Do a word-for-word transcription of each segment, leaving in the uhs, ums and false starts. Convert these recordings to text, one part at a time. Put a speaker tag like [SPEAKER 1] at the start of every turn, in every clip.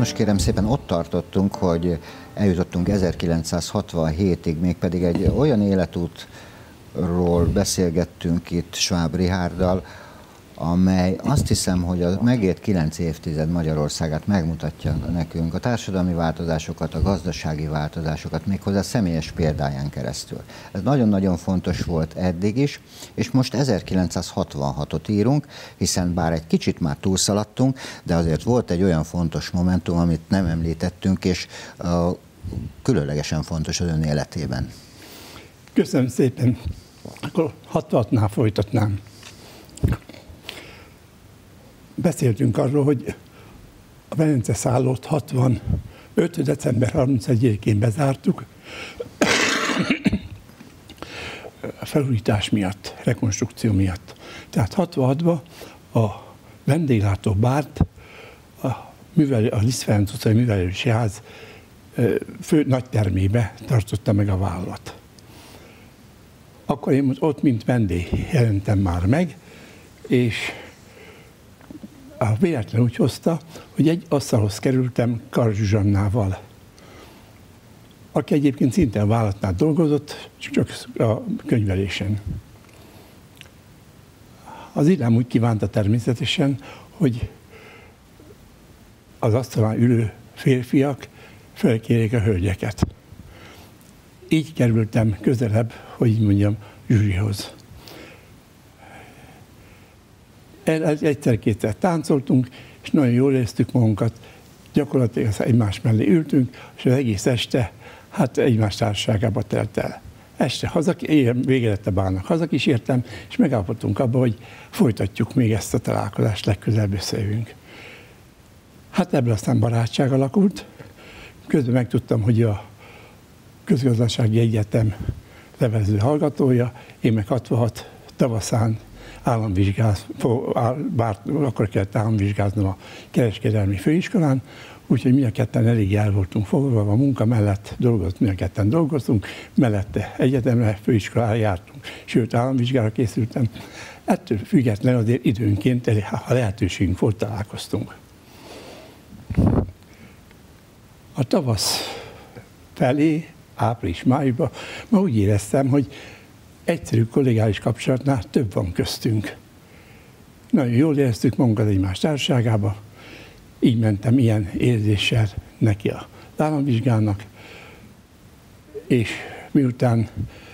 [SPEAKER 1] Most kérem szépen ott tartottunk, hogy eljutottunk ezerkilencszázhatvanhétig, mégpedig egy olyan életútról beszélgettünk itt Schwab Richárddal, amely azt hiszem, hogy a megélt kilenc évtized Magyarországát megmutatja nekünk, a társadalmi változásokat, a gazdasági változásokat, méghozzá személyes példáján keresztül. Ez nagyon-nagyon fontos volt eddig is, és most ezerkilencszázhatvanhatot írunk, hiszen bár egy kicsit már túlszaladtunk, de azért volt egy olyan fontos momentum, amit nem említettünk, és uh, különlegesen fontos az ön életében.
[SPEAKER 2] Köszönöm szépen. Akkor hatvanhatnál folytatnám. Beszéltünk arról, hogy a Velence szállót hatvanöt. december harmincegyedikén bezártuk a felújítás miatt, rekonstrukció miatt. Tehát hatvanhatban a vendéglátó bárt a, művel, a Liszt Ferenc utcai művelési ház fő nagytermébe tartotta meg a vállalat. Akkor én ott, mint vendég jelentem már meg, és a véletlen úgy hozta, hogy egy asztalhoz kerültem Karl Zsuzsannával, aki egyébként szinte a vállalatnál dolgozott, csak a könyvelésen. Az illám úgy kívánta természetesen, hogy az asztalán ülő férfiak felkérjék a hölgyeket. Így kerültem közelebb, hogy így mondjam, Zsuzsihoz. Egyszer-kétszer táncoltunk, és nagyon jól éreztük magunkat, gyakorlatilag egymás mellé ültünk, és az egész este hát egymás társaságába telt el. Este haza, vége lett a bálnak, hazakísértem, és megállapodtunk abba, hogy folytatjuk még ezt a találkozást, legközelebb összejövünk. Hát ebből aztán barátság alakult. Közben megtudtam, hogy a Közgazdasági Egyetem levelező hallgatója, én meg hatvanhat tavaszán államvizsgáz, bár akkor kellett államvizsgáznom a kereskedelmi főiskolán, úgyhogy mi a ketten elég el voltunk foglalva, a munka mellett dolgoztunk, mi a ketten dolgoztunk, mellette egyetemre, főiskolára jártunk, sőt államvizsgára készültem. Ettől függetlenül azért időnként, ha lehetőségünk volt, találkoztunk. A tavasz felé, április-májusban ma úgy éreztem, hogy egyszerű kollégális kapcsolatnál több van köztünk. Nagyon jól éreztük magunkat egymás társaságába, így mentem ilyen érzéssel neki az államvizsgának, és miután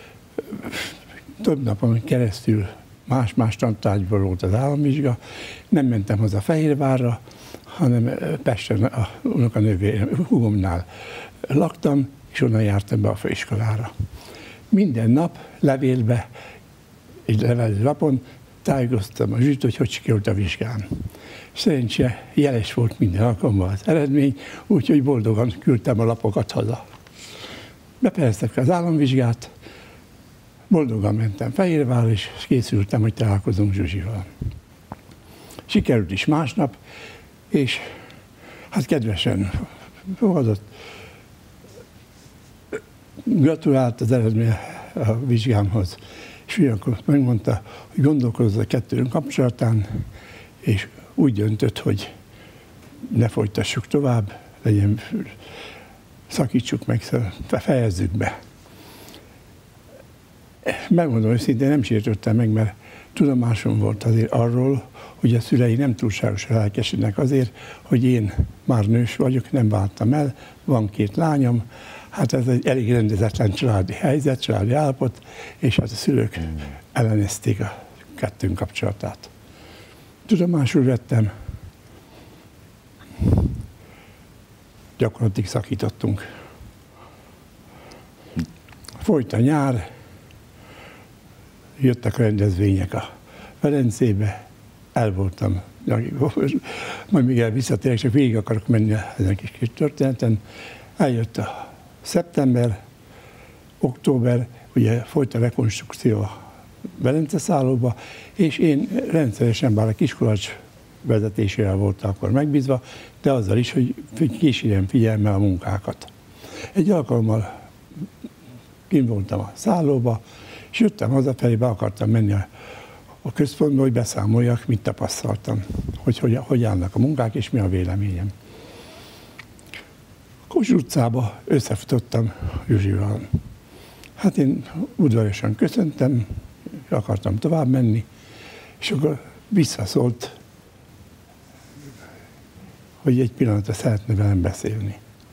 [SPEAKER 2] több napon keresztül más-más tantárgyból volt az államvizsga, nem mentem haza Fehérvárra, hanem Pesten a unokanővérem, húgomnál laktam, és onnan jártam be a főiskolára. Minden nap levélbe, egy levelező lapon tájékoztam a Zsuzsit, hogy hogy sikerült a vizsgám. Szerencsére jeles volt minden alkalommal az eredmény, úgyhogy boldogan küldtem a lapokat haza. Befejeztek az államvizsgát, boldogan mentem Fehérvárra, és készültem, hogy találkozunk Zsuzsival. Sikerült is másnap, és hát kedvesen fogadott, gratulált az eredmény a vizsgámhoz, és akkor megmondta, hogy gondolkozott a kettőnk kapcsolatán, és úgy döntött, hogy ne folytassuk tovább, legyen, szakítsuk meg, fejezzük be. Megmondom őszintén, nem sértődtem meg, mert tudomásom volt azért arról, hogy a szülei nem túlságosan lelkesednek azért, hogy én már nős vagyok, nem váltam el, van két lányom, hát ez egy elég rendezetlen családi helyzet, családi állapot, és hát a szülők ellenezték a kettőnk kapcsolatát. Tudomásul vettem, gyakorlatilag szakítottunk. Folyt a nyár, jöttek a rendezvények a Velencébe, el voltam, majd még el visszatérek, csak végig akarok menni ezen a kis, kis történeten. Eljött a szeptember, október, ugye folyt a rekonstrukció a Velence szállóba, és én rendszeresen, bár a Kiskolacz vezetésével volt akkor megbízva, de azzal is, hogy kísérjem figyelemmel a munkákat. Egy alkalommal kint voltam a szállóba, és jöttem hazafelé, be akartam menni a, a központba, hogy beszámoljak, mit tapasztaltam, hogy, hogy hogy állnak a munkák, és mi a véleményem. Kossuth utcába összefutottam Zsuzsival. Hát én udvariasan köszöntem, akartam tovább menni, és akkor visszaszólt, hogy egy pillanatra szeretne velem beszélni.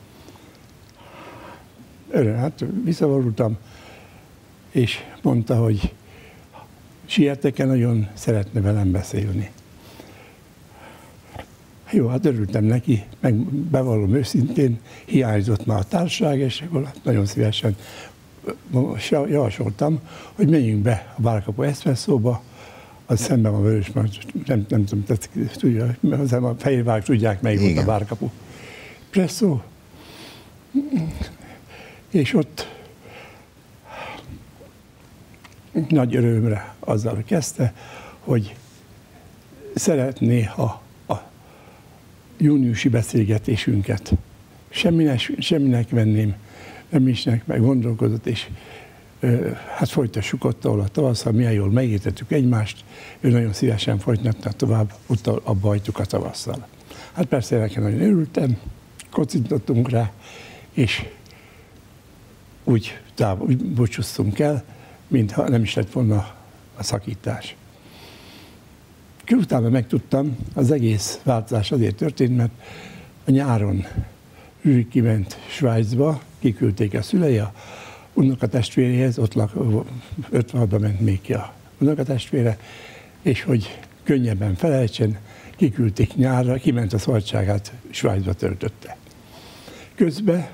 [SPEAKER 2] Öröm, hát visszavorultam, és mondta, hogy sietek-e, nagyon szeretne velem beszélni. Jó, hát örültem neki, meg bevallom őszintén, hiányzott már a társaság, és akkor nagyon szívesen javasoltam, hogy menjünk be a Várkapu Eszpresszóba, az szemben van Vörös, nem, nem, nem tudom, tudja, a Fehérvárok tudják, melyik volt a Várkapu Presszó. És ott nagy örömre azzal kezdte, hogy szeretné, ha a júniusi beszélgetésünket semminek, semminek venném, nem isnek, meg gondolkodott, és ö, hát folytassuk ott, ahol a tavasszal, milyen jól megértettük egymást, ő nagyon szívesen folytatna tovább, ott abba hagytuk a tavasszal. Hát persze nekem nagyon örültem, kocintottunk rá, és úgy, táv, úgy búcsúztunk el, mintha nem is lett volna a szakítás. Utána megtudtam, az egész változás azért történt, mert a nyáron Zsuzsi kiment Svájcba, kiküldték a szülei a unokatestvéréhez, ott lak, ötvenhatba ment még ki a unokatestvére, és hogy könnyebben felejtsen, kiküldték nyárra, kiment a szabadságát, Svájcba töltötte. Közben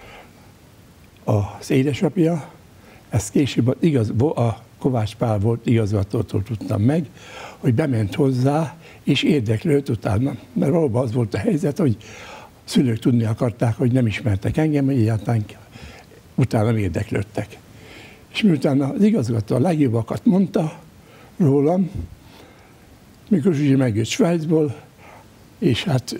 [SPEAKER 2] az édesapja, ezt később igaz, a Kovács Pál volt igazgatótól tudtam meg, hogy bement hozzá, és érdeklődött utána. Mert valóban az volt a helyzet, hogy a szülők tudni akarták, hogy nem ismertek engem, hogy egyáltalán utána érdeklődtek. És miután az igazgató a legjobbakat mondta rólam, mikor Zsuzsi megjött Svájcból, és hát,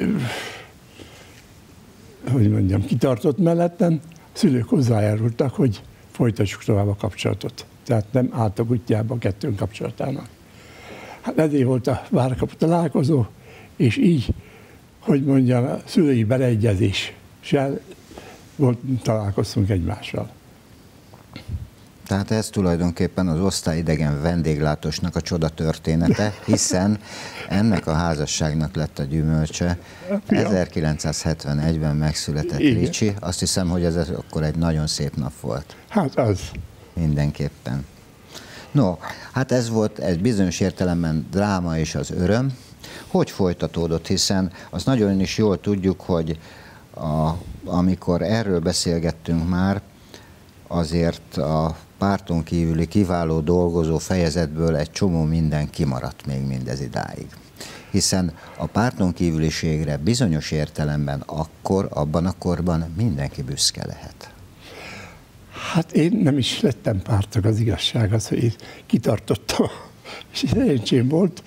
[SPEAKER 2] hogy mondjam, kitartott mellettem, a szülők hozzájárultak, hogy folytassuk tovább a kapcsolatot. Tehát nem álltak útjába a kettőnk kapcsolatának. Hát ezért volt a Várkapu találkozó, és így, hogy mondjam, a szülői beleegyezéssel volt, találkoztunk egymással.
[SPEAKER 1] Tehát ez tulajdonképpen az osztályidegen vendéglátósnak a csoda története, hiszen ennek a házasságnak lett a gyümölcse. ezerkilencszázhetvenegyben megszületett Igen. Ricsi. Azt hiszem, hogy ez akkor egy nagyon szép nap volt.
[SPEAKER 2] Hát az.
[SPEAKER 1] Mindenképpen. No, hát ez volt egy bizonyos értelemben dráma és az öröm. Hogy folytatódott, hiszen azt nagyon is jól tudjuk, hogy a, amikor erről beszélgettünk már, azért a párton kívüli kiváló dolgozó fejezetből egy csomó minden kimaradt még mindez idáig. Hiszen a párton kívüliségre bizonyos értelemben akkor, abban a korban mindenki büszke lehet.
[SPEAKER 2] Hát én nem is lettem pártag, az igazság az, hogy én kitartottam, és szerencsém volt,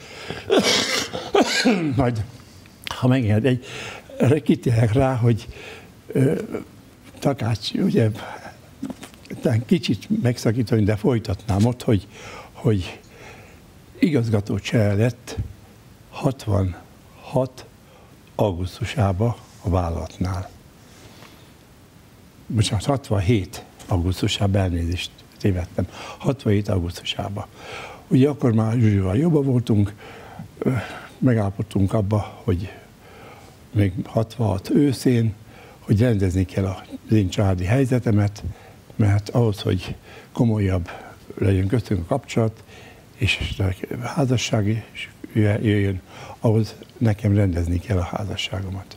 [SPEAKER 2] majd, ha megenged, egy, kitérek rá, hogy ö, Takács, ugye, kicsit megszakítani, de folytatnám ott, hogy, hogy igazgatócsere lett hatvanhat augusztusában a vállalatnál. Bocsánat, hatvanhét augusztusában, elnézést tévedtem, hatvanhét augusztusában. Ugye akkor már Zsuzsival jobban voltunk, megállapodtunk abba, hogy még hatvanhat őszén, hogy rendezni kell az én családi helyzetemet, mert ahhoz, hogy komolyabb legyen köztünk a kapcsolat, és a házasság is jöjjön, ahhoz nekem rendezni kell a házasságomat.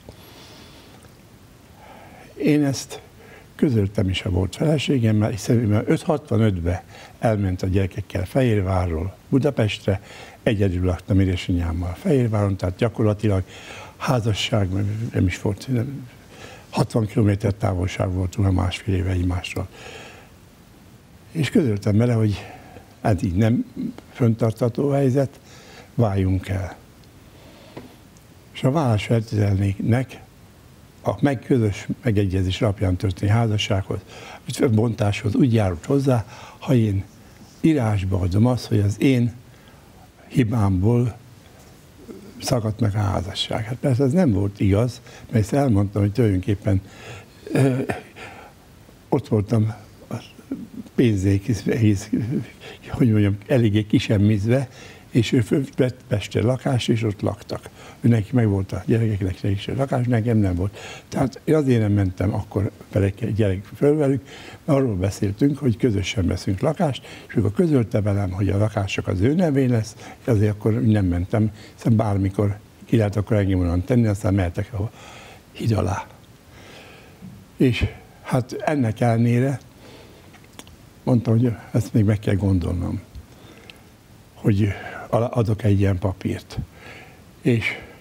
[SPEAKER 2] Én ezt közöltem is a volt feleségemmel, hiszen ötszázhatvanötben elment a gyerekekkel Fehérvárról Budapestre, egyedül laktam édesanyámmal Fehérváron, tehát gyakorlatilag házasság nem is volt, nem, hatvan kilométer távolság voltunk a másfél éve egymástól. És közöltem vele, hogy hát így nem föntartató helyzet, váljunk el. És a vállás feltételnek a meg közös megegyezés alapján történő házassághoz, vagy bontáshoz úgy járult hozzá, ha én írásba adom azt, hogy az én hibámból szakadt meg a házasság. Hát persze ez nem volt igaz, mert ezt elmondtam, hogy tulajdonképpen Ott voltam a pénzék, hogy mondjam, eléggé kisemmizve, és ő vett Pestre lakást, és ott laktak. Ő neki meg volt a gyerekeknek is a lakás, nekem nem volt. Tehát azért nem mentem akkor gyerek föl velük, mert arról beszéltünk, hogy közösen veszünk lakást, és akkor közölte velem, hogy a lakások az ő nevén lesz, és azért akkor nem mentem, hiszen bármikor ki lehet akkor engem onnan tenni, aztán mehetek a híd alá. És hát ennek ellenére mondtam, hogy ezt még meg kell gondolnom, hogy adok egy ilyen papírt. És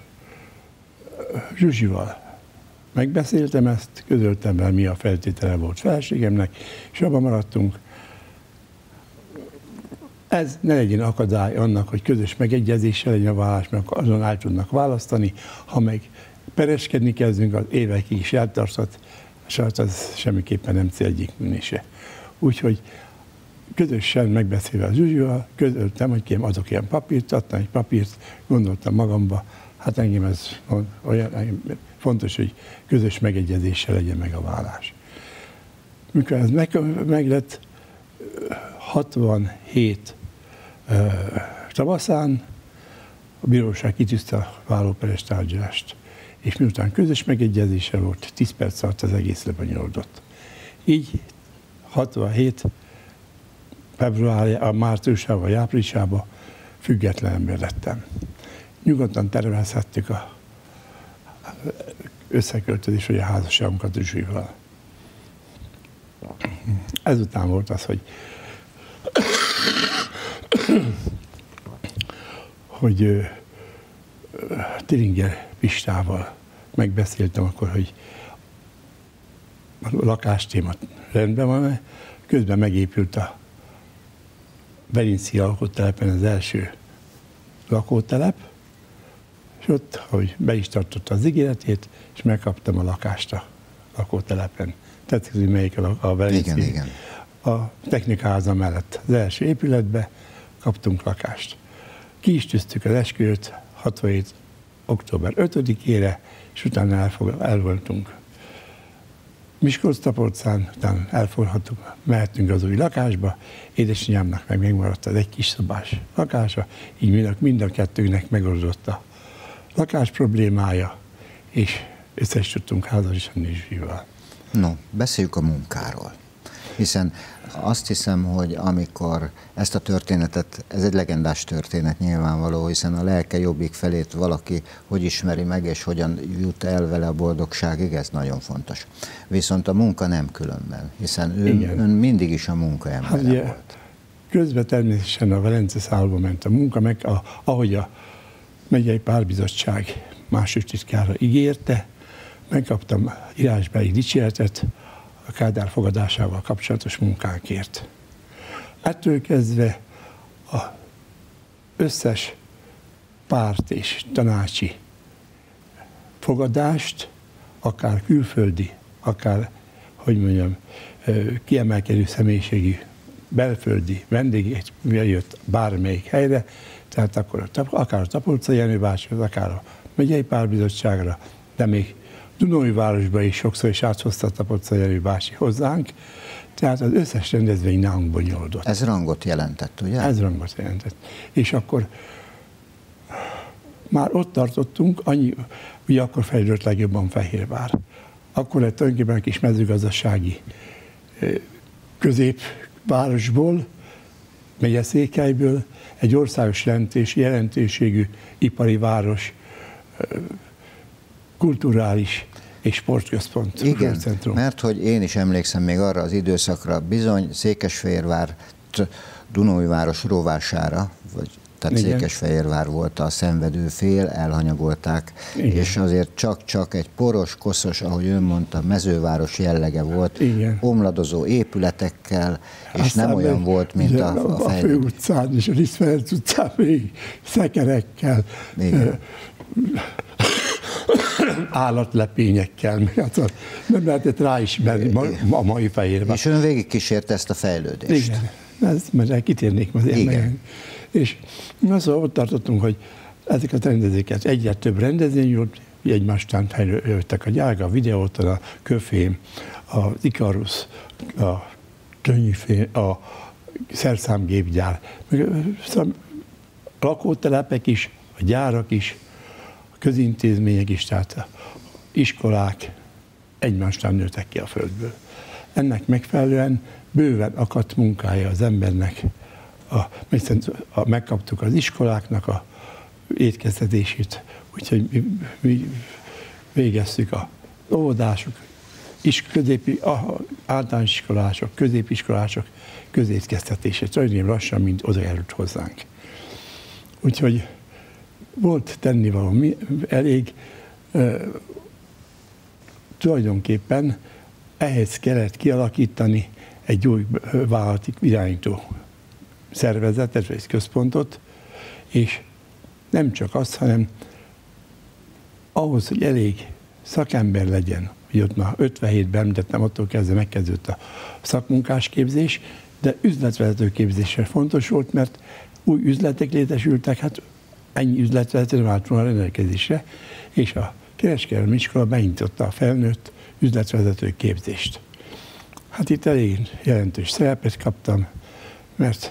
[SPEAKER 2] Zsuzsival megbeszéltem ezt, közöltem vele, mi a feltétele volt feleségemnek, és abban maradtunk. Ez ne legyen akadály annak, hogy közös megegyezéssel legyen a vállás, mert azon el tudnak választani, ha meg pereskedni kezdünk, az évekig is eltartott, és hát az semmiképpen nem cél egyikünknél. Úgyhogy közösen megbeszélve a Zsuzsival, közöltem, hogy kérem adok ilyen papírt, adtam egy papírt, gondoltam magamba, hát engem ez olyan fontos, hogy közös megegyezéssel legyen meg a vállás. Mikor ez meg, meg lett, hatvanhét uh, tavaszán a bíróság kitűzte a vállóperes tárgyalást, és miután közös megegyezése volt, tíz perc alatt az egész lebonyolódott. Így hatvanhét februárjában, márciusában vagy áprilisában független ember lettem. Nyugodtan tervezhettük a összeköltözés vagy a házasságunkat Zsuzsival. Ezután volt az, hogy hogy Tiringer Pistával megbeszéltem akkor, hogy a lakástéma rendben van, közben megépült a Berinci alkottelepen az első lakótelep, és ott, hogy be is tartotta az ígéretét, és megkaptam a lakást a lakótelepen. Tetszik, hogy melyik a, a Berinci.
[SPEAKER 1] Igen, igen.
[SPEAKER 2] A technikáza mellett az első épületbe kaptunk lakást. Ki is tűztük az esküvőt hatvanhét október ötödikére, és utána elfog, elvoltunk Miskolc-Tapolcán, utána elfoghattuk, mehetünk az új lakásba, édesanyámnak meg megmaradt az egy kis szobás lakása, így mind a, mind a kettőnek megoldott a lakás problémája, és össze is tudtunk házasodni Zsuzsival.
[SPEAKER 1] No, beszéljük a munkáról. Hiszen azt hiszem, hogy amikor ezt a történetet, ez egy legendás történet nyilvánvaló, hiszen a lelke jobbik felét valaki hogy ismeri meg, és hogyan jut el vele a boldogságig, ez nagyon fontos. Viszont a munka nem különben, hiszen ön, ön mindig is a munka embere hát, ugye, volt.
[SPEAKER 2] Közben természetesen a Velence szállba ment a munka, meg a, ahogy a megyei párbizottság másodtitkára ígérte, megkaptam írásbeli dicséretet a Kádár fogadásával kapcsolatos munkánkért. Ettől kezdve az összes párt és tanácsi fogadást, akár külföldi, akár, hogy mondjam, kiemelkedő személyiségű belföldi vendégét jött bármelyik helyre, tehát akkor akár a Tapolca Jenő bácsihoz, akár a megyei párbizottságra, de még Dunaújvárosba is sokszor is áthozta a Tapolca Jenő bácsi hozzánk, tehát az összes rendezvény nálunk bonyolódott.
[SPEAKER 1] Ez rangot jelentett, ugye?
[SPEAKER 2] Ez rangot jelentett. És akkor már ott tartottunk, annyi, ugye akkor fejlődött legjobban Fehérvár. Akkor lett tulajdonképpen egy kis mezőgazdasági középvárosból, megyeszékelyből egy országos jelentés, jelentőségű ipari város, kulturális és sportközpont.
[SPEAKER 1] Igen, mert hogy én is emlékszem még arra az időszakra, bizony Székesfehérvár, Dunaújváros rovására, vagy tehát igen. Székesfehérvár volt a szenvedő fél, elhanyagolták, igen. És azért csak-csak egy poros, koszos, ahogy ön mondta, mezőváros jellege volt, igen. Omladozó épületekkel, és aztán nem olyan volt, mint a, a, a fejlődés. A
[SPEAKER 2] főutcán és a Lisztfelec utcán még szekerekkel, igen. állatlepényekkel, hát nem lehetett ráismerni ma, a mai Fehérvár.
[SPEAKER 1] És ön végigkísérte ezt a fejlődést.
[SPEAKER 2] Igen, ezt mert kitérnék azért. Igen. És szóval ott tartottunk, hogy ezeket a rendezőket egyre több rendezvény egymástán jöttek a gyárga, a Videóton, a Köfém, az Ikarus, a Könnyűfém, a szerszámgépgyár, szóval a lakótelepek is, a gyárak is, a közintézmények is, tehát a iskolák egymástán nőttek ki a földből. Ennek megfelelően bőven akadt munkája az embernek. A, a, megkaptuk az iskoláknak a étkeztetését, úgyhogy mi, mi végeztük a óvodások, is, középi, általános iskolások, középiskolások közétkeztetését, nagyon lassan, mint odaérült hozzánk. Úgyhogy volt tennivaló elég, e, tulajdonképpen ehhez kellett kialakítani egy új vállalati irányító szervezetet, vagy központot, és nem csak az, hanem ahhoz, hogy elég szakember legyen, hogy ott már ötvenhétben említettem, attól kezdve megkezdődött a szakmunkásképzés, de üzletvezető képzésre fontos volt, mert új üzletek létesültek, hát ennyi üzletvezető nem állt volna rendelkezésre, és a kereskedelmi iskola beindította a felnőtt üzletvezető képzést. Hát itt elég jelentős szerepet kaptam, mert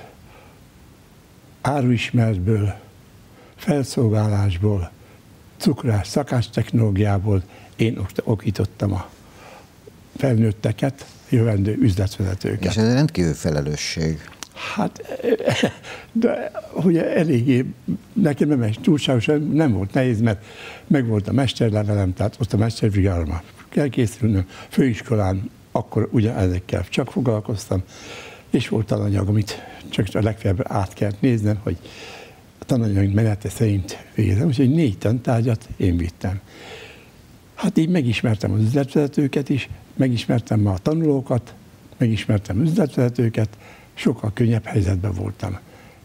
[SPEAKER 2] áruismeretből, felszolgálásból, cukrás, szakástechnológiából én okítottam a felnőtteket, jövendő üzletvezetőket.
[SPEAKER 1] És ez rendkívül felelősség.
[SPEAKER 2] Hát, de ugye eléggé, nekem nem túlságosan nem volt nehéz, mert meg volt a mesterlevelem, tehát ott a mestervizsgálatra kell készülnöm, főiskolán akkor ugye ezekkel csak foglalkoztam, és volt tananyag, amit csak a legfeljebb át kellett néznem, hogy a tananyag menete szerint végezem, úgyhogy négy tantárgyat én vittem. Hát így megismertem az üzletvezetőket is, megismertem a tanulókat, megismertem az üzletvezetőket, sokkal könnyebb helyzetben voltam.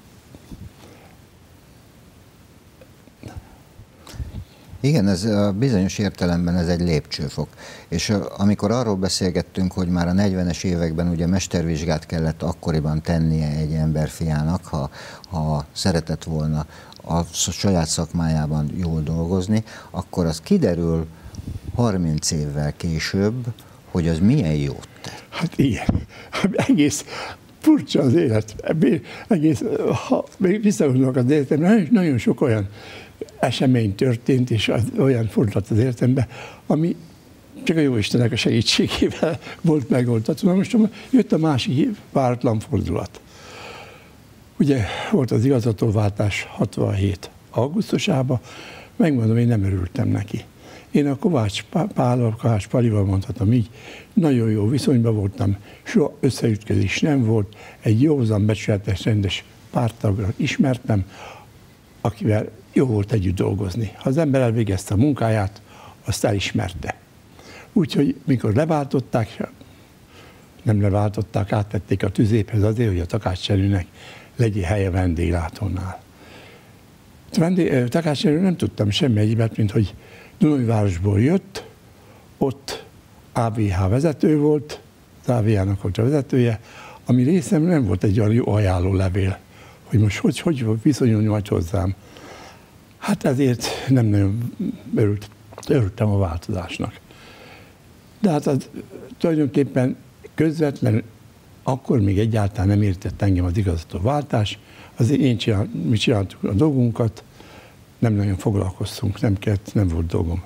[SPEAKER 1] Igen, ez a bizonyos értelemben ez egy lépcsőfok. És amikor arról beszélgettünk, hogy már a negyvenes években ugye mestervizsgát kellett akkoriban tennie egy emberfiának, ha, ha szeretett volna a saját szakmájában jól dolgozni, akkor az kiderül harminc évvel később, hogy az milyen jót tett.
[SPEAKER 2] Hát igen, egész furcsa az élet. Egész, ha visszagondolok az életemre, nagyon, nagyon sok olyan esemény történt, és az, olyan fordulat az életemben, ami csak a Jóistennek a segítségével volt megoldható. Na most jött a másik váratlan fordulat. Ugye volt az igazgatóváltás hatvanhét augusztusában, megmondom, én nem örültem neki. Én a Kovács Pállal, Kovács Palival mondhatom így, nagyon jó viszonyban voltam, soha összeütközés nem volt, egy józan, becsületes, rendes párttagrat ismertem, akivel jó volt együtt dolgozni. Ha az ember elvégezte a munkáját, azt elismerte. Úgyhogy mikor leváltották, nem leváltották, áttették a tüzéphez azért, hogy a Takács-Cserőnek legyen helye vendéglátónál. Takács-Cserő nem tudtam semmi egyébet, mint hogy Dunajvárosból jött, ott á vé há vezető volt, az á vé há-nak volt a vezetője, ami részemről nem volt egy olyan jó ajánlólevél, hogy most hogy, hogy viszonyulni majd hozzám. Hát ezért nem nagyon örült, örültem a változásnak. De hát az, tulajdonképpen közvetlenül akkor még egyáltalán nem értett engem az igazgatóváltás, azért én csinál, mi csináltuk a dolgunkat, nem nagyon foglalkoztunk, nem kellett, nem volt dolgom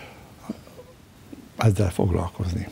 [SPEAKER 2] ezzel foglalkozni.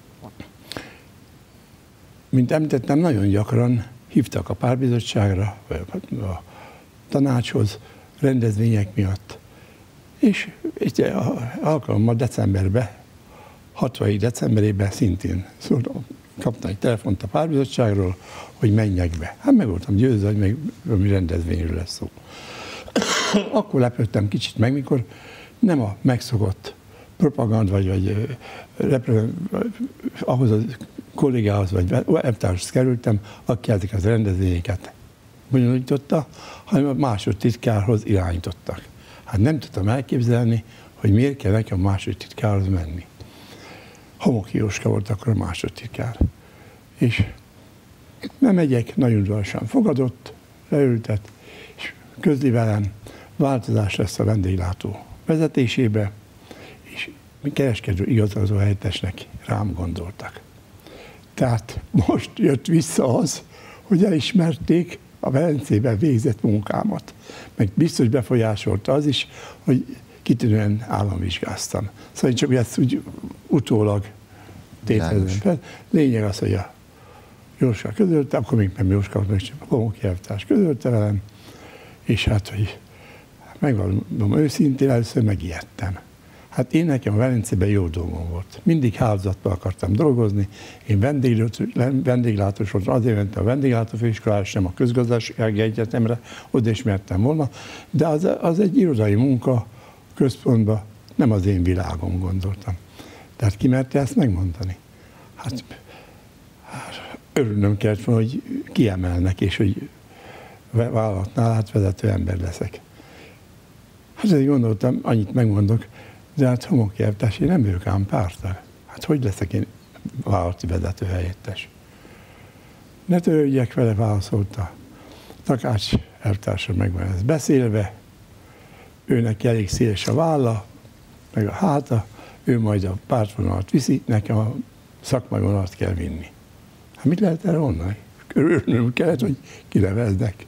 [SPEAKER 2] Mint említettem, nagyon gyakran hívtak a pártbizottságra, vagy a tanácshoz, rendezvények miatt. És egy alkalommal decemberben, hatvanhét decemberében szintén szóval kaptam egy telefont a pártbizottságról, hogy menjek be. Hát meg voltam győzve, hogy meg valami rendezvényről lesz szó. Akkor lepődtem kicsit meg, mikor nem a megszokott propaganda, vagy, vagy ahhoz a kollégához, vagy elvtárshoz kerültem, aki ezek az rendezvényeket bonyolította, hanem a másodtitkárhoz irányítottak. Hát nem tudtam elképzelni, hogy miért kell nekem a másodtitkárhoz menni. Homoki Jóska volt akkor a másodtitkár. És nem megyek, nagyon gyorsan fogadott, leültet, és közli velem, változás lesz a vendéglátó vezetésébe, kereskedő igazgató helyettesnek rám gondoltak. Tehát most jött vissza az, hogy elismerték a Velencében végzett munkámat. Meg biztos befolyásolta az is, hogy kitűnően államvizsgáztam. Szóval csak ezt úgy utólag tételezem fel. Lényeg az, hogy a Jóska közölte, akkor még nem Jóska, meg csak a Homoki elvtárs közölte velem, és hát, hogy megvalom őszintén, először megijedtem. Hát én nekem a Velencében jó dolgom volt. Mindig hálózatban akartam dolgozni. Én vendéglátós voltam, azért mentem a vendéglátófőiskolára, sem a közgazdasági egyetemre, oda is mertem volna, de az, az egy irodai munka központban, nem az én világom, gondoltam. Tehát ki merte ezt megmondani? Hát örülnöm kellett volna, hogy kiemelnek, és hogy vállalatnál átvezető ember leszek. Hát ezért gondoltam, annyit megmondok, de hát Homoki elvtárs, én nem vagyok ám pártag. Hát hogy leszek én vállalati vezető helyettes? Ne törődjek vele, válaszolta. Takács elvtársam meg van ez beszélve, őnek elég széles a válla, meg a háta, ő majd a pártvonalat viszi, nekem a szakmai vonalat kell vinni. Hát mit lehet erre mondani? Örülnöm kellett, hogy kineveznek.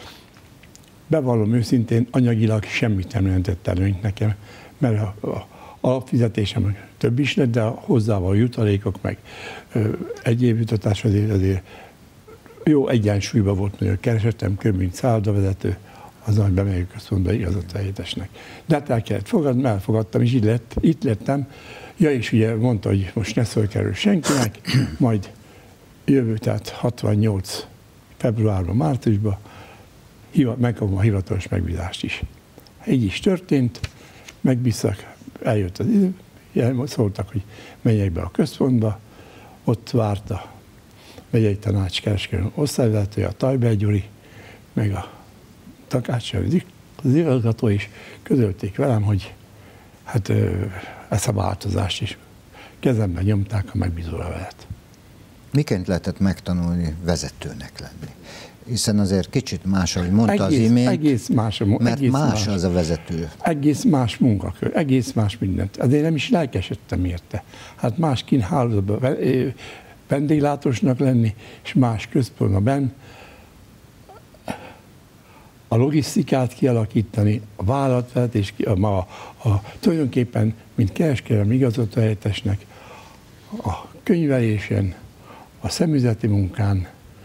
[SPEAKER 2] Bevallom őszintén, anyagilag semmit nem jelentett előnyt nekem, mert a, a alapfizetésem több is lett, de hozzával jutalékok, meg ö, egyéb jutatás azért, azért jó egyensúlyban volt, hogy keresettem kb. Mint szállodavezető, azzal, hogy bemegyek központba igazgató helyettesnek. De hát el kellett fogadni, elfogadtam, és így lett, itt lettem. Ja, és ugye mondta, hogy most ne szólj erről senkinek, majd jövő, tehát hatvannyolc februárban, márciusban megkapom a hivatalos megbízást is. Így is történt, megbíztak, eljött az idő, szóltak, hogy menjek be a központba, ott várt a megyei tanács kereskedelmi osztályvezetője, a Tajber Gyuri, meg a Takács, az igazgató is közölték velem, hogy hát ezt a változást is kezemben nyomták a megbízólevelet.
[SPEAKER 1] Miként lehetett megtanulni vezetőnek lenni? Hiszen azért kicsit más, ahogy mondta
[SPEAKER 2] egész,
[SPEAKER 1] az imént,
[SPEAKER 2] egész más,
[SPEAKER 1] mert
[SPEAKER 2] egész
[SPEAKER 1] más,
[SPEAKER 2] más
[SPEAKER 1] az a vezető.
[SPEAKER 2] Egész más munkakör, egész más mindent. Azért nem is lelkesedtem érte. Hát más kint hálózatban vendéglátósnak lenni, és más központban benn a logisztikát kialakítani, a vállalatvezetés, a, a, a, tulajdonképpen, mint kereskedelmi igazgató helyettesnek, a könyvelésen, a személyzeti munkán,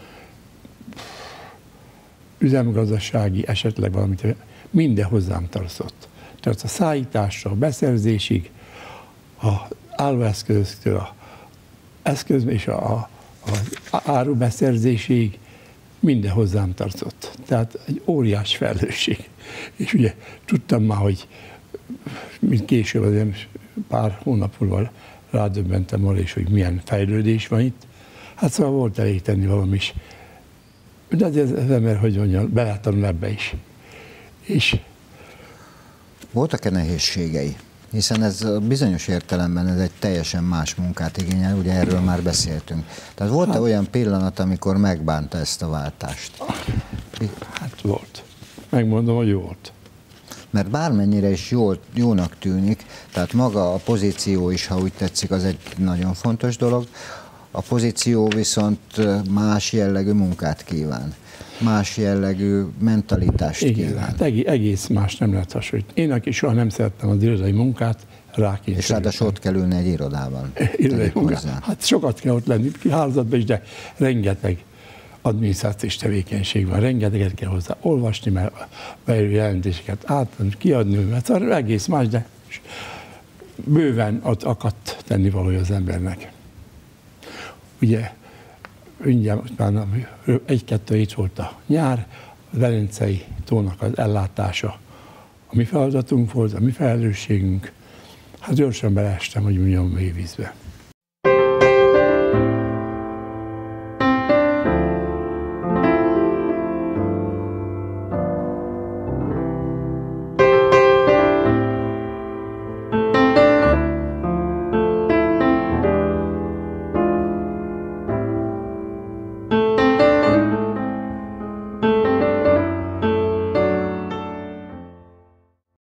[SPEAKER 2] üzemgazdasági, esetleg valamit, minden hozzám tartozott. Tehát a szállításra, a beszerzésig, a állóeszköztől, a eszköz és a, a, a árubeszerzésig minden hozzám tartozott. Tehát egy óriás felelősség. És ugye tudtam már, hogy mint később azért pár hónap múlva rádöbbentem arra is, hogy milyen fejlődés van itt. Hát szóval volt elég tenni valami is. De azért az ember, hogy mondjam, be lehet tanulni ebbe is. És
[SPEAKER 1] voltak-e nehézségei? Hiszen ez bizonyos értelemben ez egy teljesen más munkát igényel, ugye erről már beszéltünk. Tehát volt-e hát, olyan pillanat, amikor megbánta ezt a váltást?
[SPEAKER 2] Hát volt. Megmondom, hogy volt.
[SPEAKER 1] Mert bármennyire is jól, jónak tűnik, tehát maga a pozíció is, ha úgy tetszik, az egy nagyon fontos dolog. A pozíció viszont más jellegű munkát kíván. Más jellegű mentalitást
[SPEAKER 2] igen,
[SPEAKER 1] kíván.
[SPEAKER 2] Hát egész más nem lehet hasonlítani. Én, aki soha nem szerettem az irodai munkát, rákényszerültem.
[SPEAKER 1] És ráadásul ott kell ülni egy irodában.
[SPEAKER 2] Irodai munkát. Hát sokat kell ott lenni, hálózatban is, de rengeteg adminisztrációs tevékenység van, rengeteget kell hozzá olvasni, mert beérő jelentéseket átadni, kiadni, mert egész más, de bőven ott akadt tenni valója az embernek. Ugye, mindjárt már egy-kettő hét volt a nyár, a Velencei tónak az ellátása a mi feladatunk volt, a mi felelősségünk. Hát gyorsan beleestem, hogy mondjam, mélyvízbe.